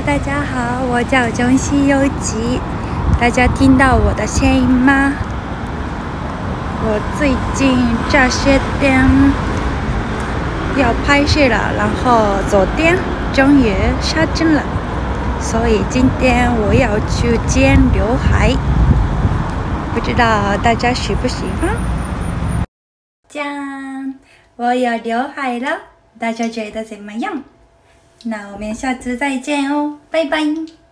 大家好，我叫中西优吉，大家听到我的声音吗？我最近这些天要拍摄了，然后昨天终于杀青了，所以今天我要去剪刘海，不知道大家喜不喜欢？짠，我有刘海了，大家觉得怎么样？那我们下次再见哦，拜拜。